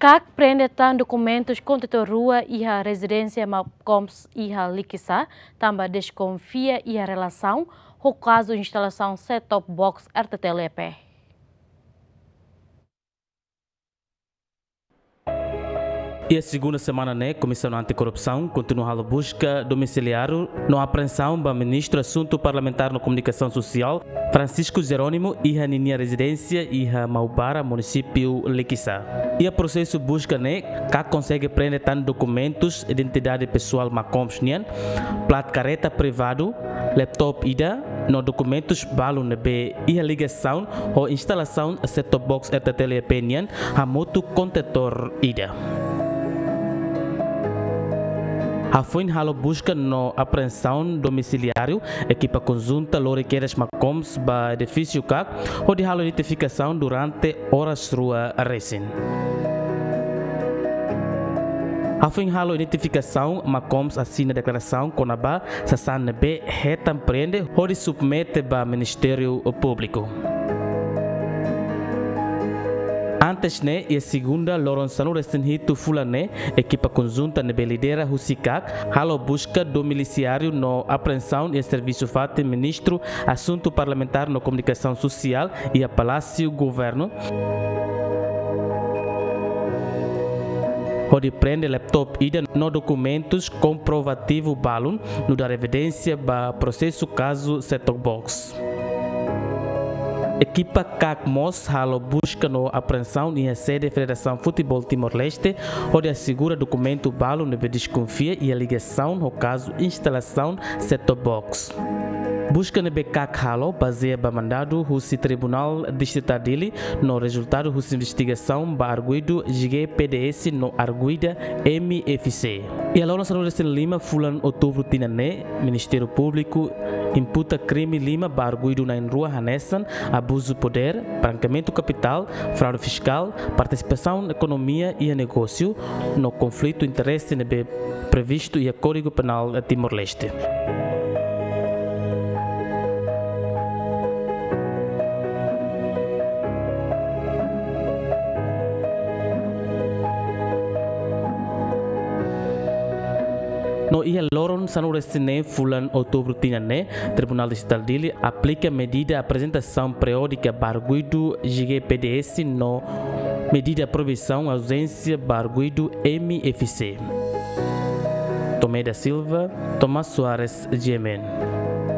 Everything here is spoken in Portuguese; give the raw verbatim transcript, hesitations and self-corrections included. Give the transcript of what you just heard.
Kak prende tan documentos contra rua e a residência Macoms e a Liquissa, também desconfia e a relação com o caso de instalação set-top box R T T L P. E a segunda semana, né, a Comissão Anticorrupção continua a busca domiciliar na apreensão do Ministro Assunto Parlamentar na Comunicação Social, Francisco Jerônimo, e a minha residência e a Maubara, município Liquissa. E o processo busca, né, que consegue prender tanto documentos, identidade pessoal Macoms, plat careta privado, laptop ida, no documentos balo nebe e a ligação ou instalação set-top box R T T L P a moto contentor ida. A foi halo busca no apreensão domiciliário, equipa conjunta Loriqueiras Macoms ba edifício C A C, ou de halo identificação durante horas rua recém. A foi halo identificação Macoms assina declaração com a ba sasan be retam prende ou de submete ba Ministério Público. Antes, né, e a segunda, Loronçano Restenhito Fulane, equipa conjunta na lidera Husicac, halo busca domiciliário no apreensão e serviço fate ministro Assunto Parlamentar na Comunicação Social e a Palácio Governo. Pode prender laptop ida no documentos comprovativo balun no dar evidência ba processo caso set-top box. Equipa C A C M O S halo busca no apreensão e a sede Federação Futebol Timor-Leste, onde assegura documento balo no desconfia e a ligação no caso instalação set-top box. Busca no B C A C halo baseia ba mandado o Tribunal Distrital dele no resultado da investigação ba arguido G G P D S no arguida M F C. E a Laura Sanores Lima fulan outubro tinane Ministério Público imputa crime Lima ba arguido na rua Hanessan, abuso de poder, branqueamento capital, fraude fiscal, participação na economia e negócio no conflito de interesse previsto e a Código Penal Timor-Leste. No ia loron sanurestine fulan outubro tinane, Tribunal Distrital dele aplica medida apresentação periódica barguido G G P D S no medida proibição ausência barguido M F C. Tomé da Silva, Tomás Soares, G M N.